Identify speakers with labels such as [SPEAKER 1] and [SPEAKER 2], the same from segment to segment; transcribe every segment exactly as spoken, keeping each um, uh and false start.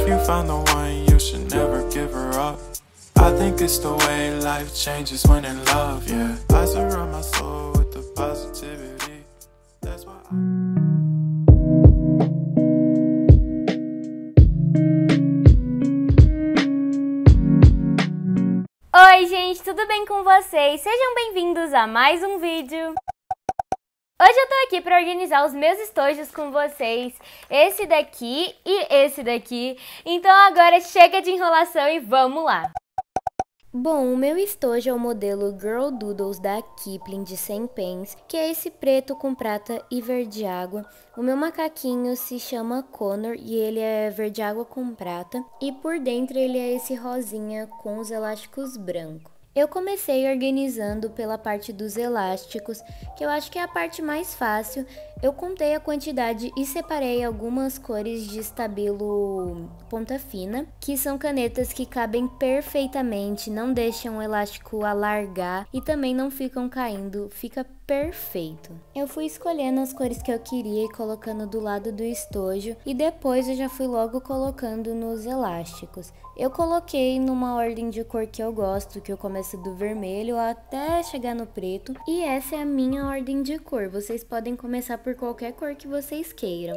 [SPEAKER 1] you found the one, you should never give her up. I think it's the way life changes when in love, yeah. I surround my soul with the positivity. That's why I...
[SPEAKER 2] Oi gente, tudo bem com vocês? Sejam bem-vindos a mais um vídeo. Hoje eu tô aqui para organizar os meus estojos com vocês, esse daqui e esse daqui. Então agora chega de enrolação e vamos lá! Bom, o meu estojo é o modelo Girl Doodles da Kipling de cem pence, que é esse preto com prata e verde água. O meu macaquinho se chama Connor e ele é verde água com prata. E por dentro ele é esse rosinha com os elásticos brancos. Eu comecei organizando pela parte dos elásticos, que eu acho que é a parte mais fácil. Eu contei a quantidade e separei algumas cores de estabilo ponta fina, que são canetas que cabem perfeitamente, não deixam o elástico alargar e também não ficam caindo, fica perfeito. Eu fui escolhendo as cores que eu queria e colocando do lado do estojo e depois eu já fui logo colocando nos elásticos. Eu coloquei numa ordem de cor que eu gosto, que eu começo do vermelho até chegar no preto, e essa é a minha ordem de cor. Vocês podem começar por qualquer cor que vocês queiram.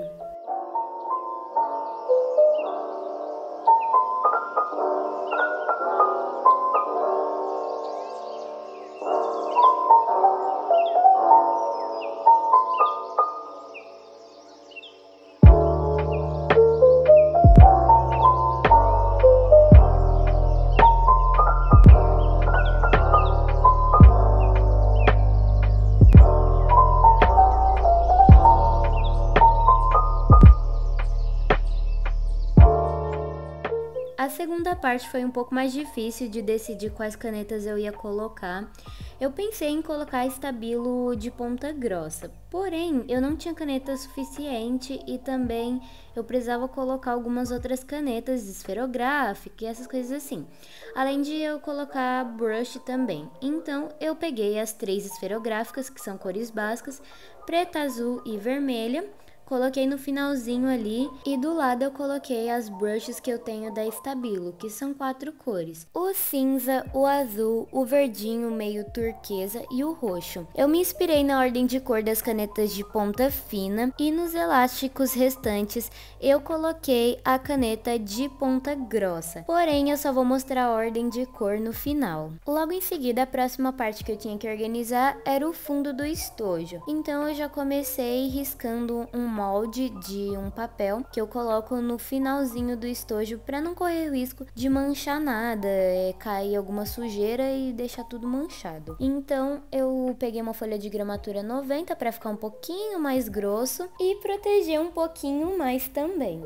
[SPEAKER 2] A segunda parte foi um pouco mais difícil de decidir quais canetas eu ia colocar. Eu pensei em colocar estabilo de ponta grossa, porém eu não tinha caneta suficiente e também eu precisava colocar algumas outras canetas esferográficas e essas coisas assim. Além de eu colocar brush também. Então eu peguei as três esferográficas, que são cores básicas, preta, azul e vermelha. Coloquei no finalzinho ali e do lado eu coloquei as brushes que eu tenho da Stabilo, que são quatro cores: o cinza, o azul, o verdinho meio turquesa e o roxo. Eu me inspirei na ordem de cor das canetas de ponta fina e nos elásticos restantes eu coloquei a caneta de ponta grossa. Porém, eu só vou mostrar a ordem de cor no final. Logo em seguida, a próxima parte que eu tinha que organizar era o fundo do estojo. Então eu já comecei riscando um molde de um papel que eu coloco no finalzinho do estojo para não correr o risco de manchar nada, é, cair alguma sujeira e deixar tudo manchado. Então eu peguei uma folha de gramatura noventa para ficar um pouquinho mais grosso e proteger um pouquinho mais também.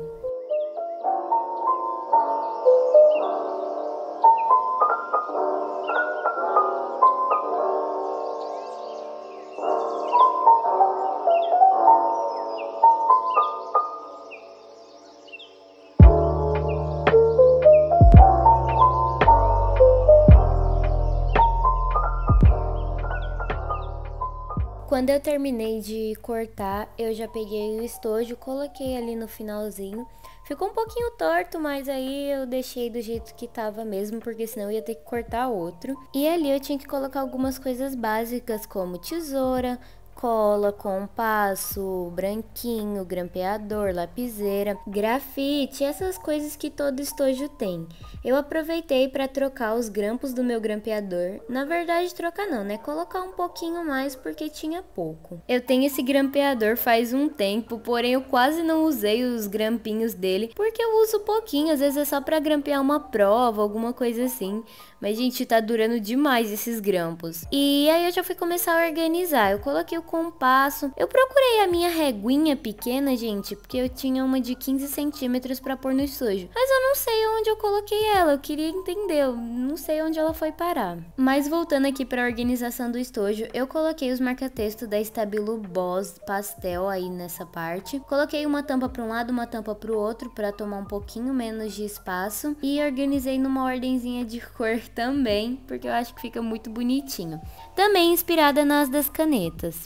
[SPEAKER 2] Quando eu terminei de cortar, eu já peguei o estojo, coloquei ali no finalzinho. Ficou um pouquinho torto, mas aí eu deixei do jeito que tava mesmo, porque senão eu ia ter que cortar outro. E ali eu tinha que colocar algumas coisas básicas, como tesoura, cola, compasso, branquinho, grampeador, lapiseira, grafite, essas coisas que todo estojo tem. Eu aproveitei para trocar os grampos do meu grampeador. Na verdade, trocar não, né? Colocar um pouquinho mais porque tinha pouco. Eu tenho esse grampeador faz um tempo, porém eu quase não usei os grampinhos dele, porque eu uso pouquinho, às vezes é só para grampear uma prova, alguma coisa assim. Mas, gente, tá durando demais esses grampos. E aí eu já fui começar a organizar. Eu coloquei o compasso. Eu procurei a minha reguinha pequena, gente, porque eu tinha uma de quinze centímetros pra pôr no estojo. Mas eu não sei onde eu coloquei ela. Eu queria entender. Eu não sei onde ela foi parar. Mas voltando aqui pra organização do estojo, eu coloquei os marca-texto da Stabilo Boss Pastel aí nessa parte. Coloquei uma tampa pra um lado, uma tampa pro outro, pra tomar um pouquinho menos de espaço. E organizei numa ordenzinha de cor também, porque eu acho que fica muito bonitinho. Também inspirada nas das canetas.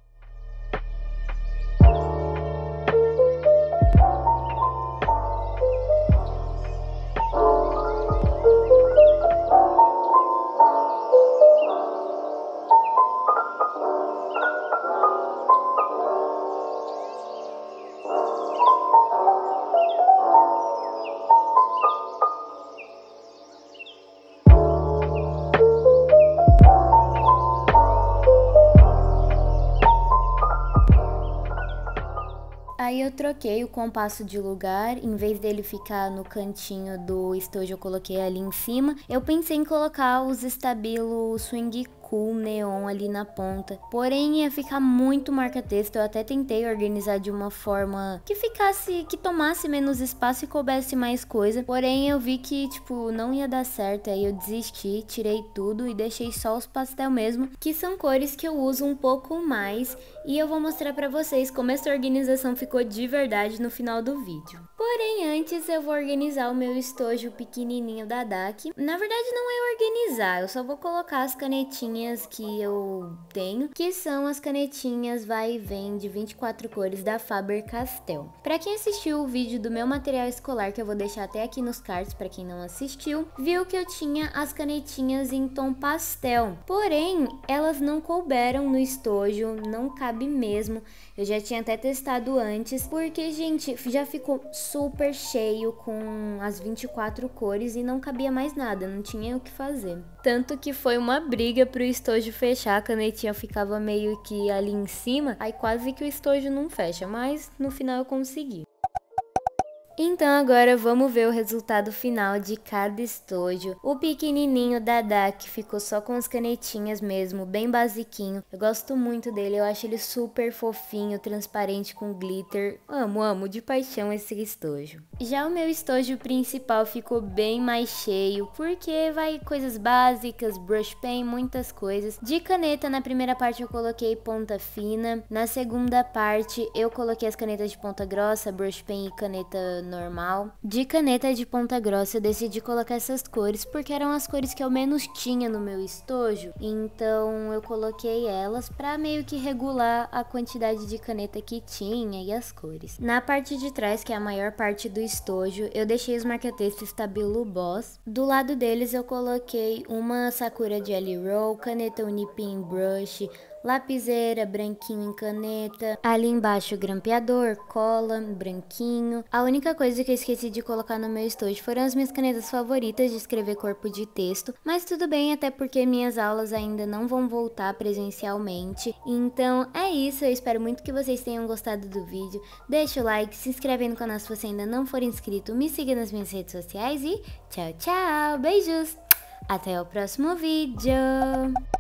[SPEAKER 2] Aí eu troquei o compasso de lugar, em vez dele ficar no cantinho do estojo eu coloquei ali em cima. Eu pensei em colocar os estabilos swing cool neon ali na ponta, porém ia ficar muito marca-texto. Eu até tentei organizar de uma forma que ficasse, que tomasse menos espaço e coubesse mais coisa, porém eu vi que tipo não ia dar certo, aí eu desisti, tirei tudo e deixei só os pastel mesmo, que são cores que eu uso um pouco mais, e eu vou mostrar pra vocês como essa organização ficou de verdade no final do vídeo. Porém, antes eu vou organizar o meu estojo pequenininho da D A C. Na verdade não é organizar, eu só vou colocar as canetinhas que eu tenho, que são as canetinhas vai e vem de vinte e quatro cores da Faber-Castell. Pra quem assistiu o vídeo do meu material escolar, que eu vou deixar até aqui nos cards pra quem não assistiu, viu que eu tinha as canetinhas em tom pastel. Porém, elas não couberam no estojo, não cabe mesmo. Eu já tinha até testado antes, porque, gente, já ficou super cheio com as vinte e quatro cores e não cabia mais nada, não tinha o que fazer. Tanto que foi uma briga pro estojo fechar, a canetinha ficava meio que ali em cima, aí quase que o estojo não fecha, mas no final eu consegui. Então agora vamos ver o resultado final de cada estojo. O pequenininho da D A C ficou só com as canetinhas mesmo, bem basiquinho. Eu gosto muito dele, eu acho ele super fofinho, transparente com glitter. Amo, amo de paixão esse estojo. Já o meu estojo principal ficou bem mais cheio, porque vai coisas básicas, brush pen, muitas coisas. De caneta, na primeira parte eu coloquei ponta fina, na segunda parte eu coloquei as canetas de ponta grossa, brush pen e caneta normal. De caneta de ponta grossa eu decidi colocar essas cores porque eram as cores que eu menos tinha no meu estojo, então eu coloquei elas pra meio que regular a quantidade de caneta que tinha e as cores. Na parte de trás, que é a maior parte do estojo, eu deixei os marca-texto Stabilo Boss. Do lado deles eu coloquei uma Sakura Jelly Roll, caneta Unipin Brush, lapiseira, branquinho em caneta, ali embaixo grampeador, cola, branquinho. A única coisa que eu esqueci de colocar no meu estojo foram as minhas canetas favoritas de escrever corpo de texto, mas tudo bem, até porque minhas aulas ainda não vão voltar presencialmente. Então é isso, eu espero muito que vocês tenham gostado do vídeo. Deixa o like, se inscreve no canal se você ainda não for inscrito, me siga nas minhas redes sociais e tchau, tchau, beijos! Até o próximo vídeo!